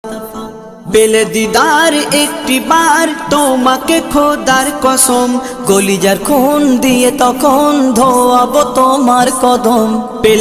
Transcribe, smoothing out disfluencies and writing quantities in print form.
পেলে দিদার একটি বার তোমাকে খোদার কসম, কলিজার খুন দিয়ে তখন ধোয়াবো তোমার কদম।